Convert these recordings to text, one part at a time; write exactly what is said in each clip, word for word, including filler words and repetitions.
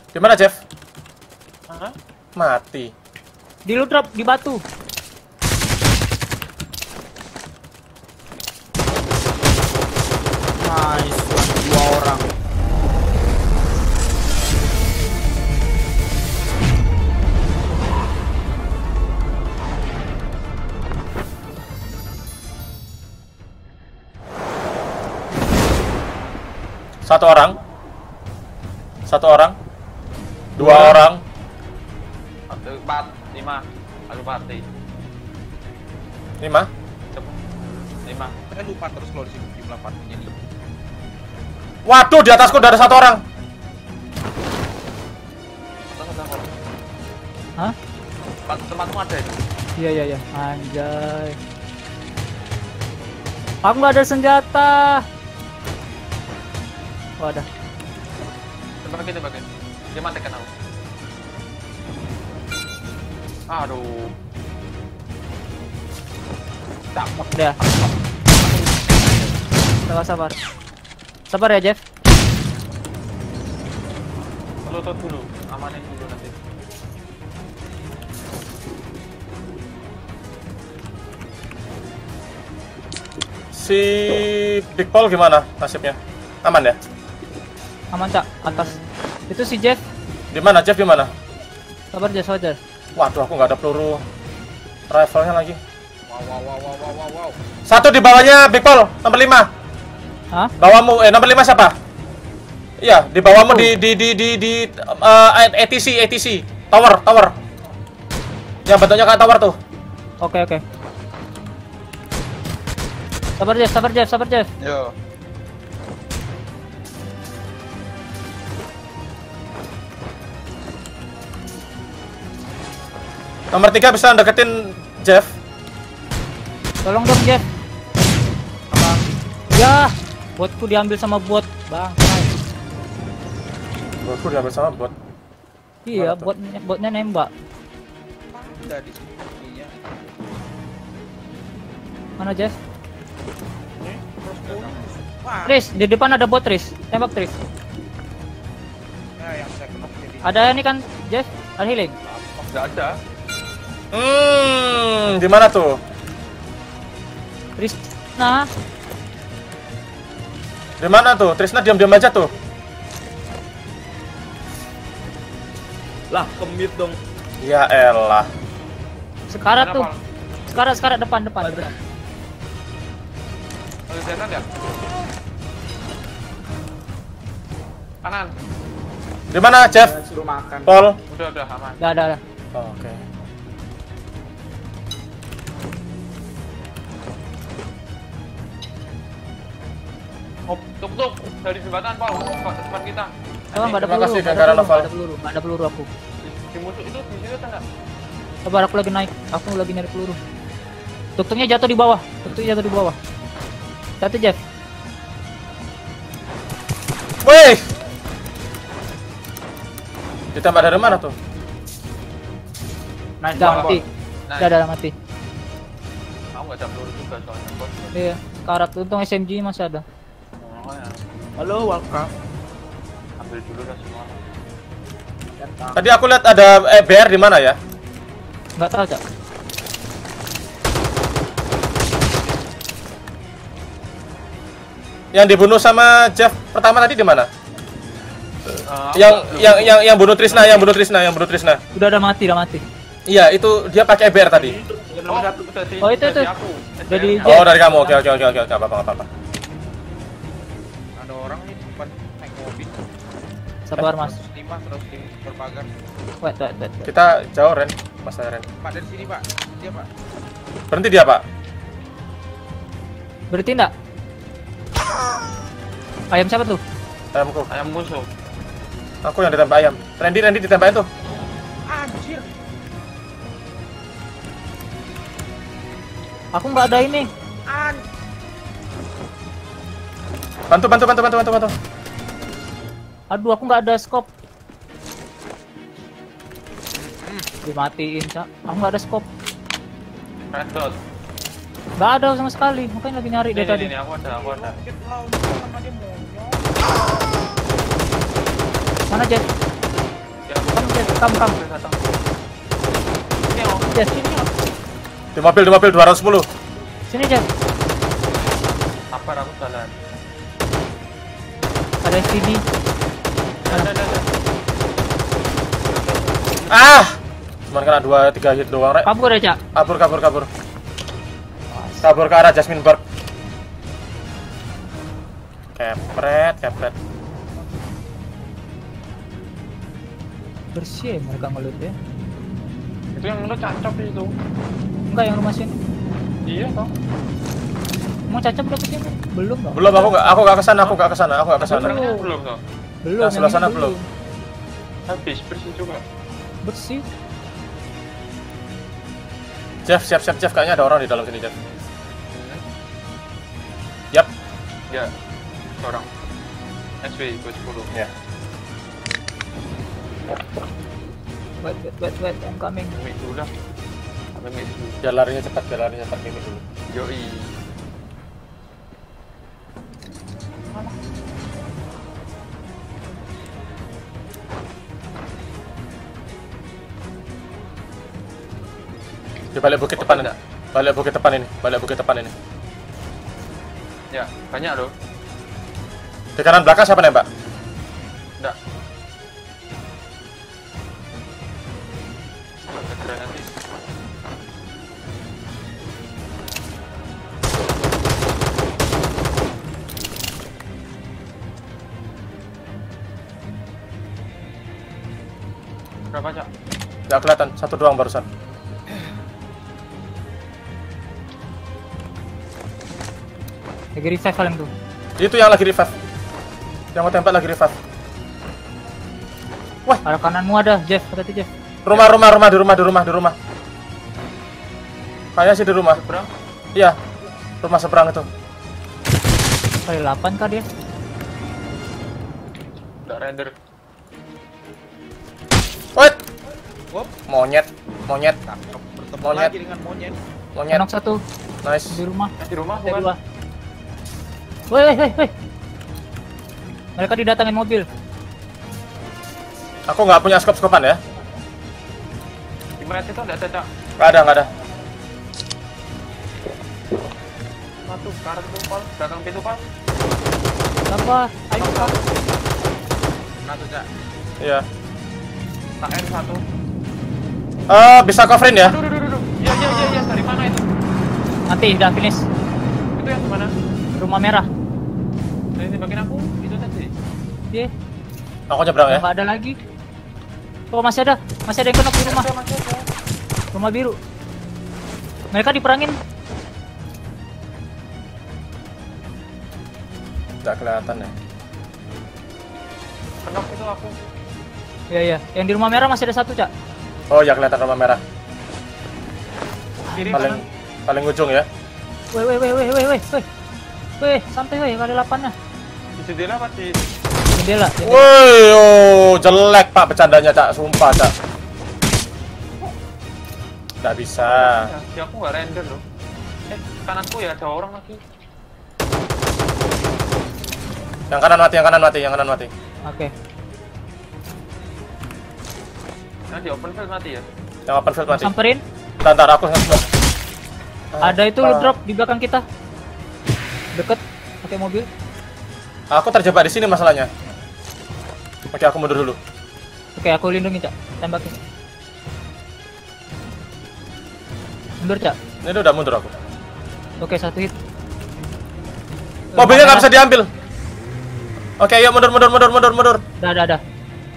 Di mana, Jeff? Hah? Mati. Di lu drop di batu. Nice, dua orang. Satu orang. Satu orang. Dua Dua. orang. Satu, empat, lima. Aku mati. Lima. Cepet. Lima. Saya lupa terus kalau di sini jumlah partinya nih. Waduh, di atasku udah ada satu orang. Tunggu, tunggu. Hah? Tempat, tempatmu ada itu. Iya iya iya. Anjay. Aku nggak ada senjata. Wadah. Tembakin, tembakin. Dia mati kan aku. Aduh. Cakep dia. Sabar sabar. Sabar ya, Jeff. Lutut dulu, amanin dulu nanti. Si Big Paul gimana nasibnya? Aman ya? Aman, Cak. Atas. Itu si Jeff. Di mana, Jeff? Di mana? Sabar, Jeff, sabar. Waduh, aku nggak ada peluru rifle-nya lagi. Wow wow wow wow wow wow wow. Satu di bawahnya Big Paul, nomor lima. Hah? Bawahmu, eh nomor lima siapa? Iya, di bawahmu di di di di di uh, A T C, A T C, tower, tower. Yang bentuknya kayak tower tuh. Oke, oke. Sabar, Jeff, sabar, Jeff, sabar, Jeff. Yo. Nomor tiga bisa deketin Jeff. Tolong dong, Jeff. Apa? Ya, botku diambil sama bot, Bang. Botku diambil sama bot. Iya, Mana tuh? bot botnya nembak. Ada di sini. Mana, Jeff? Ini terus pun. Wah. Tris, di depan ada bot, Tris. Tembak, Tris. Ya yang saya kenok jadi. Ada ini kan, Jeff? Ada healing. Nggak ada. Hmm, di mana tuh? Tris. Nah, Di mana tuh? Trisna diam-diam aja tuh. Lah, kemit dong. Ya elah. sekarat Mana, tuh. Pal? Sekarat, sekarat depan, depan. depan. Ada jalan ya? Kanan. Di mana, Jeff? Suruh makan. Paul. Udah, udah aman. Udah, udah, udah. Oh, oke. Oh, tuk tuk dari jembatan, Paul. Tempat tempat kita. Oh, nggak ada Terima peluru, kasih, nggak ada Gagara peluru, Novel. nggak ada peluru, nggak ada peluru aku. Di musuh itu di situ enggak? Sabar, aku lagi naik, aku lagi nyari peluru. Tuk-tuknya jatuh di bawah, tuk-tuknya jatuh di bawah. Satu, Jeff. Wih! Ditembak dari mana tuh? Nice, Udah Bang. mati, Nah, udah, udah mati. aku nggak ada peluru juga soalnya, Bos. Iya, karat untung S M G masih ada. Oh, ya. Halo, welcome. Ambil dulu dah semua. Tadi aku lihat ada eh, B R di mana ya? Nggak tahu, Cak. Yang dibunuh sama Jeff pertama tadi di mana? Eh, Yang aku- yang yang yang bunuh Trisna, yang bunuh Trisna, yang bunuh Trisna. Udah, udah mati, udah mati. Iya, itu dia pakai B R tadi. Oh, udah di, Oh, itu, udah itu. di aku. Udah di- Oh, dari kamu. Oke, oke, oke, oke, oke, apa apa apa. Ada orang nih depan naik mobil. Sabar, Mas. seratus lima terus di berpagar. Wait, wait, wait. wait. Kita jauh, Ren. Mas Ren. Pak dari sini Pak. Dia Pak. Berhenti dia, Pak. Berhenti enggak? Ayam siapa tuh? Ayamku. Ayam musuh. Aku yang ditembak ayam. Randy, Randy ditembakin tuh. Anjir. Aku nggak ada ini. An. Bantu, bantu, bantu, bantu, bantu, bantu. Aduh, aku nggak ada scope. Dimatiin, Cak. Aku nggak ada scope. Red dot. Nggak ada sama sekali. Makanya lagi nyari Ini, dari ini, tadi. ini, aku ada, aku ada. Roket laut sama dia monyong. Mana, Jeff? Kam kam. Udah datang. Ini om. Jas sini. Om. Di mobil, di mobil dua ratus sepuluh. Sini Jas. Sabar aku jalan. Ada S P D. Ada ada ada. Ah! Cuman kena dua tiga hit doang, Rek. Kabur ya, Cak. Kabur, kabur, kabur. Kabur ke arah Jasmine Park. Kepret, kepret. Bersih ya mereka ngelut ya. Itu yang lu cacap itu. Enggak yang rumah sini. Iya toh. Mau cacap udah kesini? Belum dong. Belum, aku nggak, aku nggak kesana, aku nggak kesana, aku nggak kesana. Sebenarnya belum toh. Belum. Nah, sebelah yang ini sana belum. Habis bersih juga. Bersih. Jeff, siap, siap, Jeff. Kayaknya ada orang di dalam sini, Jeff. Yap. Ya. Orang. S W dua sepuluh. Ya. Wait, wait, wait, wait, I'm coming. Mik dulu dah. Sampai mik dulu. Biar larinya cepat, biar larinya cepat ini dulu. Yoi. Di balik bukit depan ini. Balik bukit depan ini, balik bukit depan ini. Ya, banyak loh. Di kanan belakang siapa nembak? Enggak. Ada nanti. Berapa, Cak? Nggak kelihatan, satu doang barusan. Lagi revive kalian tuh. Itu yang lagi revive. Yang mau tembak lagi revive. Wah, Arah kananmu ada, Jeff. Hati-hati, Jeff. rumah, rumah, rumah, di rumah, di rumah, di rumah. Kayaknya sih di rumah. Seberang? Iya, rumah seberang itu. Kali delapan kah dia? Enggak render. Wait, Wop, monyet, monyet, cakep. Bertemu Monyet. lagi dengan monyet. monyet. Enok satu Nice. di rumah. Di rumah Ada bukan? dua. Woi, woi, woi, woi. Mereka didatangin mobil. Aku nggak punya skop-skopan ya. Di mayat itu enggak ada, Cak. Nggak ada, nggak ada. Satu, karet itu, Pal. Belakang pintu, Pal. Sabar, ayo Pak. Satu, Cak. Iya. K N satu. Eh, bisa coverin ya? Aduh, aduh, aduh. Iya, iya, iya, iya. Dari mana itu? Nanti udah finish. Itu yang mana? Rumah merah. Dari bagian aku, itu tadi. Dia Aku nyebrang ya. nggak ada lagi. Oh masih ada, masih ada yang kena di rumah. Ada, masih ada. Rumah biru. Mereka diperangin. Nggak kelihatan ya. Kenok itu aku. Iya iya. Yang di rumah merah masih ada satu, Cak. Oh ya, kelihatan rumah merah. Kiri Paling kanan. paling ujung ya. Woi woi woi woi woi woi woi. Woi, santai woi, kali delapannya. Di jendela apa di? Jendela. jendela. Woi, oh, jelek Pak bercandanya, Cak. Sumpah, Cak. Nggak bisa. Ya, di aku nggak render loh. Eh, kananku ya ada orang lagi. Yang kanan mati, yang kanan mati, yang kanan mati. Oke. Nah, di open field mati ya. Yang open field mati. Samperin. Bentar, bentar, aku nge-smoke. Ada itu Apa? lu drop di belakang kita. Deket pakai mobil. Aku terjebak di sini masalahnya. Oke, aku mundur dulu. Oke, aku lindungi, Cak. Tembakin. Mundur, Cak. Ini udah mundur aku. Oke, satu hit. Mobilnya nggak bisa diambil. Oke, yuk mundur, mundur, mundur, mundur, mundur. Dah, dah, dah.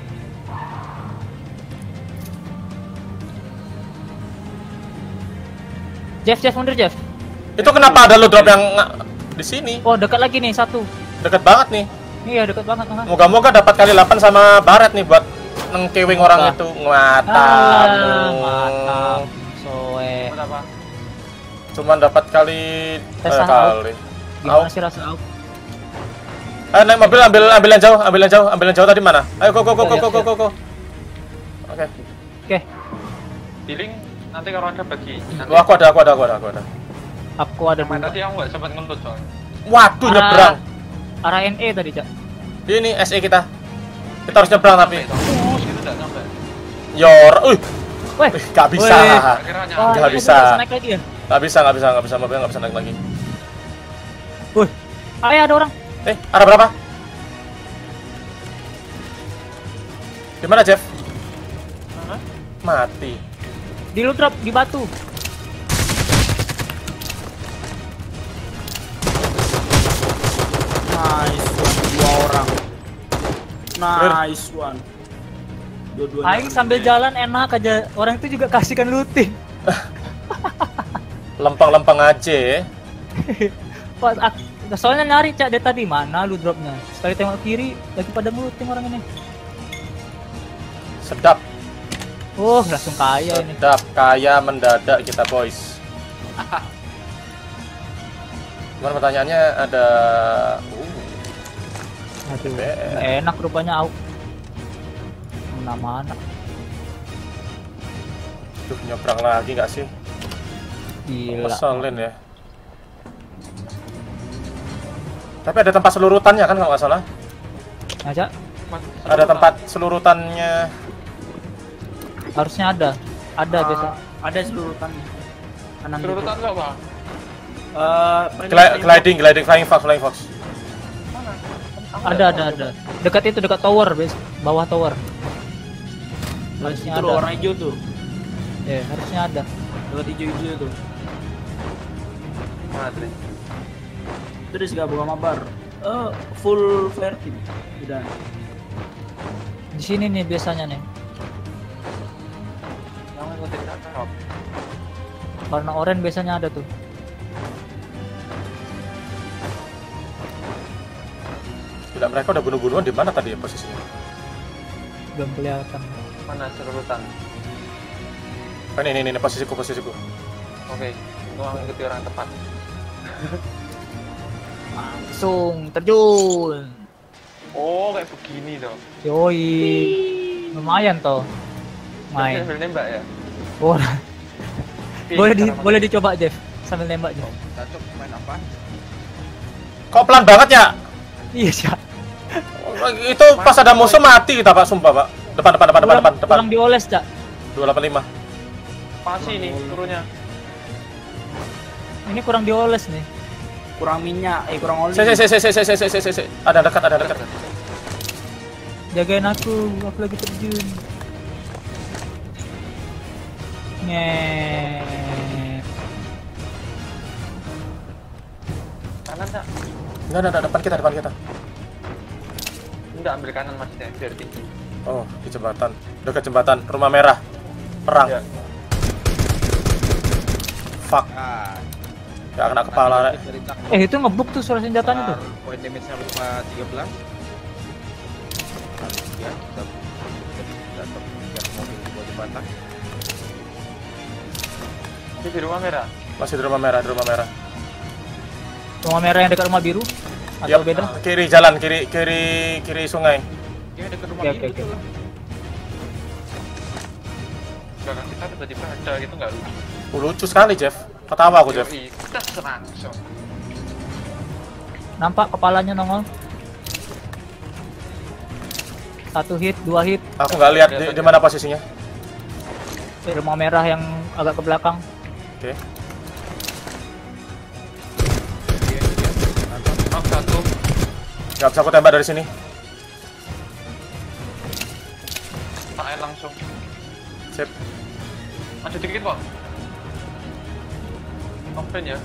Jeff, Jeff, mundur, Jeff. Itu kenapa ada lo drop yang nga- di sini? Oh, dekat lagi nih, satu. Deket banget nih. Iya, dekat banget. Aha. Moga-moga dapat kali delapan sama Baret nih buat nengkewing orang Apa? itu. Ngata. Alah, mantap. Soe. Buat apa? Cuman dapat kali Tes eh, out. kali. Gimana Au. sih rasa out? Ayo naik mobil, ambil ambil yang jauh, ambil yang jauh, ambil yang jauh tadi mana? Ayo go go go go go go go. go. Oke. Oke, Di link nanti kalau ada bagi. Nanti. Wah, aku ada, aku ada, aku ada, aku ada. aku ada Main dua. tadi aku nggak sempat ngelut soalnya. Waduh, Arah- nyebrang. Arah N E tadi, Cak. Ini S E kita. Kita harus nyebrang tapi. Sampai, terus gitu nggak sampai. Yor, uh, Weh, gak bisa, Weh. Akhirnya nyampe. wah, Nggak ini bisa. naik lagi ya? gak bisa, gak bisa, gak bisa, mobilnya gak bisa naik lagi. Wih, ayo ada orang. Eh, arah berapa? Di mana, Jeff? Hah? Mati. Di lu drop di batu. Nice one. Dua orang. Nice one. Dua-duanya. Aing sambil jalan enak aja. Orang itu juga kasihkan looting. Lempeng-lempeng aja ya. Pas ak- soalnya nyari cak dari tadi mana lu dropnya. Sekali tengok kiri lagi pada ngeluting orang ini. Sedap, Oh, langsung kaya ini. sedap, kaya mendadak kita boys. Cuman pertanyaannya ada... Uh, Aduh, B R. nggak enak rupanya au. Mana-mana. Duh, nyebrang lagi gak sih? Gila. Ngeselin ya. Tapi ada tempat selurutannya kan kalau nggak salah? Aja, Mas, Ada tempat selurutannya. harusnya ada. Ada Ah, biasa. Ada selurutan. Kanan Selurutan gitu. lo apa? Eh, Gli- gliding, gliding, flying fox, flying fox. Ada, ada, ada. Dekat itu dekat tower, bes. Bawah tower. Harusnya Itu loh, ada. warna hijau tuh. Ya, harusnya ada. Dekat hijau-hijau tuh. Mati. Terus gak buka mabar. Eh, full fire team. Udah. Di sini nih biasanya nih. Yang ngikutin cakep. Warna oranye biasanya ada tuh. Gila, mereka udah bunuh-bunuhan di mana tadi ya posisinya? Belum kelihatan. Mana selurutan? Oh, ini, ini, ini, posisiku, posisiku. Oke, gua ngikuti orang tepat. Langsung terjun. Oh, kayak begini dong. Yoi. Lumayan toh. Main. Sambil nembak ya? Oh, Ih, boleh di, cara boleh dicoba Jeff sambil nembak Jeff. Cacok main apa? Kok pelan banget ya? Iya sih. Itu pas ada musuh mati kita pak, sumpah pak. Depan, depan, depan, depan, depan, depan. Kurang dioles cak. dua delapan lima. Pasti nih turunnya. Ini kurang dioles nih. Kurang minyak, eh kurang oli. Se, se, se, se, se, se, se, se, se, se. Ada dekat, ada dekat. Jagain aku, aku lagi terjun. Nge. Kanan tak? Enggak, enggak, depan kita, depan kita. Enggak, ambil kanan maksudnya, biar tinggi. Oh, di jembatan. Dekat jembatan, rumah merah. Perang. Ya. Fuck. Ah, Ya kena kepala, rek. dari cak- Eh itu ngebuk tuh suara senjatanya tuh. Poin damage-nya cuma tiga belas. Ya, kita datang ke mobil di bawah jembatan. Ini di rumah merah. Masih di rumah merah, di rumah merah. Rumah merah yang dekat rumah biru atau Yap, beda? kiri jalan, kiri, kiri, kiri sungai. Ya, dekat rumah Oke, ini oke, betul oke. lah. Belakang kita tiba-tiba ada gitu nggak lucu. Oh, lucu sekali, Jeff. Ketawa aku, Jeff. Yoi, tes langsung. Nampak kepalanya nongol. Satu hit, dua hit. Aku nggak lihat di, di mana posisinya. Di rumah merah yang agak ke belakang. Oke. Dia, dia. Mantap. Knock satu. Nggak bisa aku tembak dari sini. Tahan langsung. Sip. Maju dikit kok. Open ya.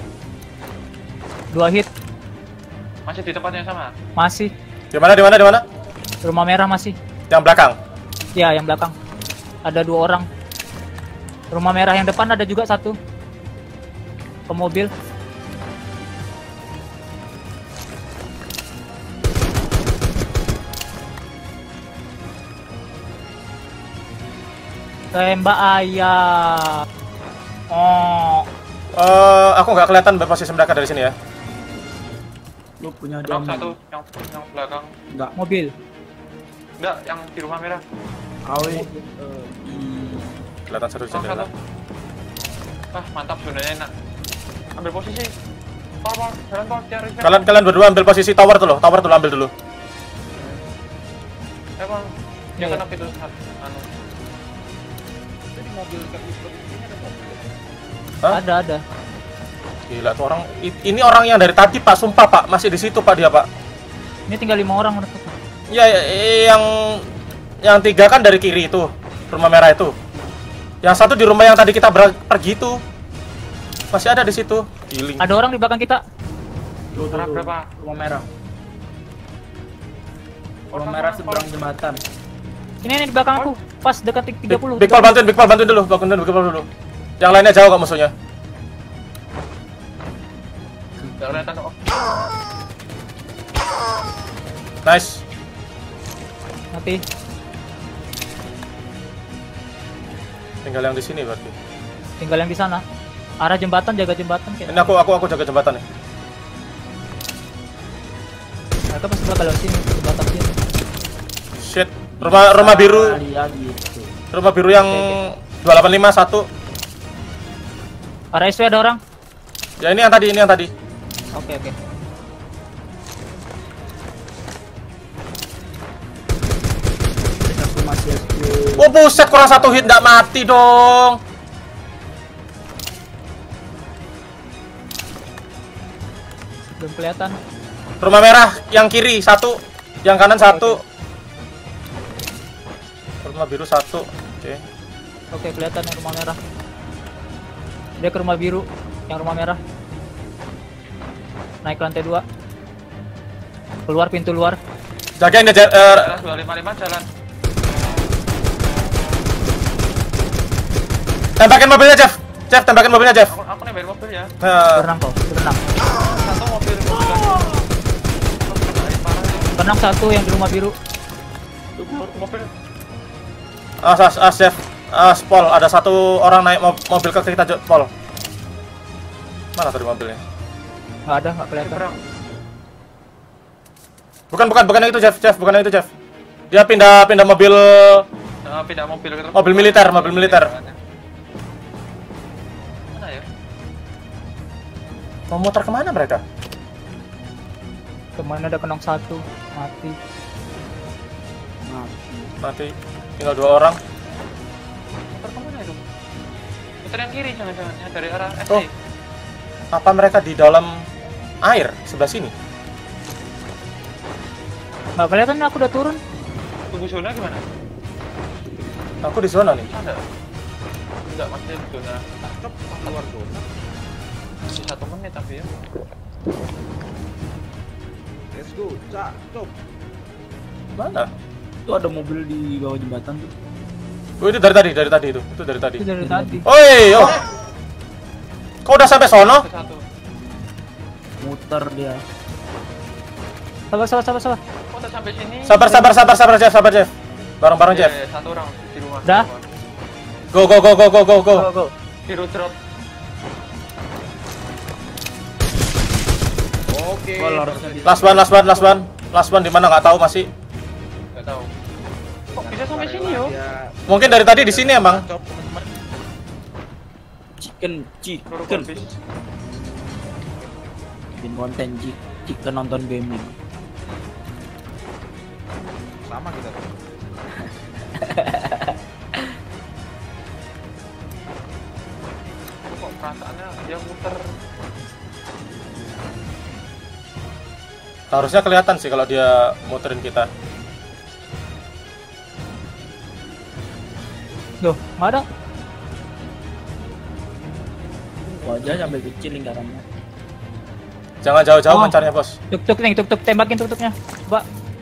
Dua hit, Masih di tempat yang sama. masih. Di mana, di mana, di mana? Rumah merah masih. Yang belakang. Ya, yang belakang. Ada dua orang. Rumah merah yang depan ada juga satu. Ke mobil. Tembak ayam. Oh, Eh, aku nggak kelihatan posisi mereka dari sini ya. Lu punya Knock diamond. satu. Yang yang belakang. Enggak. mobil. Enggak, yang di rumah merah. K W. Eh, di Kelihatan satu Knock jendela. satu. Ah, mantap sebenarnya enak. Ambil posisi. Pol, pol, jalan pol, cari. Kalian kalian berdua ambil posisi tower tuh loh, tower tuh lo ambil dulu. Eh, pol. Iya, Dia iya. kena itu satu. Anu. Tadi mobil Captain ini ada mobil. Hah? Ada, ada. Gila tuh orang. i- Ini orang yang dari tadi Pak, sumpah Pak, masih di situ Pak dia Pak. Ini tinggal lima orang menurut. Iya, ya, yang yang tiga kan dari kiri itu, rumah merah itu. Yang satu di rumah yang tadi kita ber- pergi itu. Masih ada di situ. Giling. Ada orang di belakang kita. Tuh, tuh, Arah tuh. berapa? Rumah merah. Rumah Orang- merah orang- seberang jembatan. Ini ini di belakang aku. Pas dekat tiga puluh. Big Paul bantuin, Big Paul bantuin dulu, bantuin Big Paul dulu. Yang lainnya jauh kok musuhnya. Nggak kelihatan kok. Nice. Mati. Tinggal yang di sini berarti. Tinggal yang di sana. Arah jembatan, jaga jembatan kayak. Ini aku aku aku jaga jembatan nih. Mereka pasti bakal lewat sini, jembatan sini. Shit. Rumah rumah biru, Lihat gitu. rumah biru yang dua delapan lima satu. Arah S W ada orang. Ya ini yang tadi, ini yang tadi. Oke, oke. Aku masih S P. Oh buset, kurang satu hit nggak mati dong. Belum kelihatan. Rumah merah yang kiri satu, yang kanan satu. Rumah biru satu. Oke. Oke, kelihatan yang rumah merah. Dia ke rumah biru, yang rumah merah. Naik ke lantai dua. Keluar pintu luar. Jagain dia. Ja- eh, Jalan dua lima lima jalan. tembakin mobilnya Jeff. Jeff tembakin mobilnya Jeff. Aku, aku nembakin mobil ya. Nah, Berenang kau, berenang. Satu mobil mobil lagi. Air parah ya. Berenang satu yang di rumah biru. Tuh, keluar mobil. as as as Jeff. As Paul, ada satu orang naik mo- mobil ke kita Jo- Paul. Mana tadi mobilnya? Nggak ada, nggak Air kelihatan. perang. Bukan bukan bukan yang itu Jeff, Jeff bukan yang itu Jeff. Dia pindah pindah mobil Nah, pindah mobil ke tempat- Mobil militer, mobil militer. Mana ya? mau muter kemana mereka? Kemana ada kenong satu, mati. Nah, Mati. Tinggal dua orang. Muter kemana itu? Muter yang kiri jangan-jangan yang dari arah S D. Oh. Apa mereka di dalam air sebelah sini? Nggak kelihatan, aku udah turun. Tunggu zona gimana? Aku di zona nih. Ada? Enggak, maksudnya di zona. Cop keluar zona. Masih satu menit tapi ya. Let's go. Cak, cop. Mana? itu ada mobil di bawah jembatan tuh. Oh itu dari tadi, dari tadi itu. Itu dari tadi. Itu dari tadi. Oi, oh. Kau udah sampai sono? Ke satu. Muter dia. Sabar, sabar, sabar, sabar. Kok udah sampai sini? Sabar, sabar, sabar, sabar Jeff, sabar Jeff. Bareng-bareng Iya, Jeff. iya, satu orang di rumah. Dah? Go go go go go go go. Go, go. Hero drop. Oke. Gol harusnya di- Last one, last one, last one. Last one di mana nggak tahu masih. Enggak tahu. Kok bisa sampai sini yo? Mungkin dari tadi di sini emang. Cop teman-teman. Chicken, Peluru chicken. habis. Bikin konten chick, chicken nonton gaming. Sama kita tuh. Kok perasaannya dia muter. Harusnya kelihatan sih kalau dia muterin kita. Loh, nggak ada. Wajah sampai kecil lingkarannya. Jangan jauh-jauh Oh. mencarnya bos. Tuk-tuk nih, tuk-tuk. Tembakin tuk-tuknya. Coba.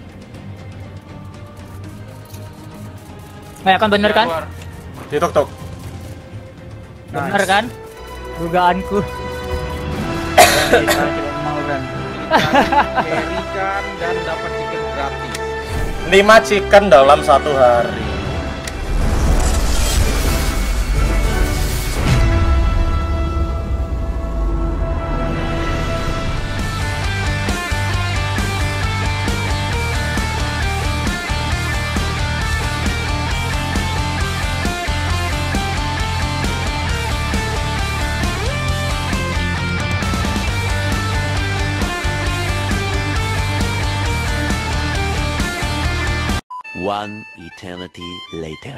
Nggak akan bener Dia kan? keluar. Dituk-tuk. Bener kan? Dugaanku. Kita cuma mau kan. Carry-kan dan dapat chicken gratis. lima chicken dalam satu hari. One eternity later.